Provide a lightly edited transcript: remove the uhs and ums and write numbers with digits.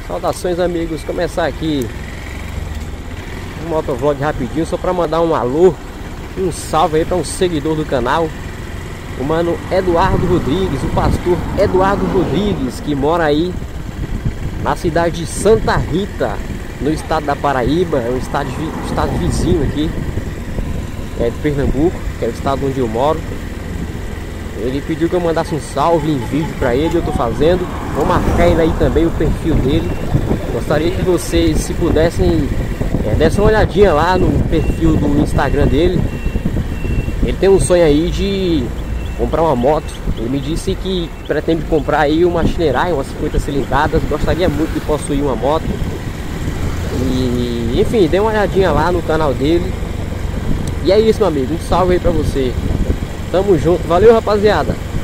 Saudações, amigos, começar aqui um motovlog rapidinho, só para mandar um alô, um salve aí para um seguidor do canal, o mano Eduardo Rodrigues, o pastor Eduardo Rodrigues, que mora aí na cidade de Santa Rita, no estado da Paraíba, é um estado vizinho aqui, é de Pernambuco, que é o estado onde eu moro. Ele pediu que eu mandasse um salve em vídeo para ele, eu tô fazendo. Vou marcar ele aí também, o perfil dele. Gostaria que vocês, se pudessem, dessem uma olhadinha lá no perfil do Instagram dele. Ele tem um sonho aí de comprar uma moto. Ele me disse que pretende comprar aí uma Shinerai, umas 50 cilindradas. Gostaria muito de possuir uma moto. E enfim, dê uma olhadinha lá no canal dele. E é isso, meu amigo, um salve aí pra você. Tamo junto, valeu, rapaziada.